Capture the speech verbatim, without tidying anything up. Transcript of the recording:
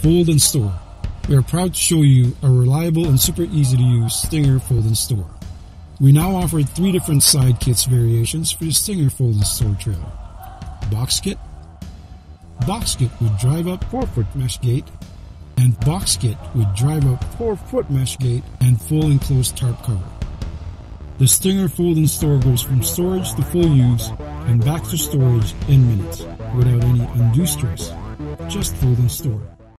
Fold and store. We are proud to show you a reliable and super easy to use Stinger Fold and Store. We now offer three different side kits variations for the Stinger Fold and Store trailer. Box kit, box kit with drive up four foot mesh gate, and box kit with drive up four foot mesh gate and full enclosed tarp cover. The Stinger Fold and Store goes from storage to full use and back to storage in minutes without any undue stress. Just fold and store.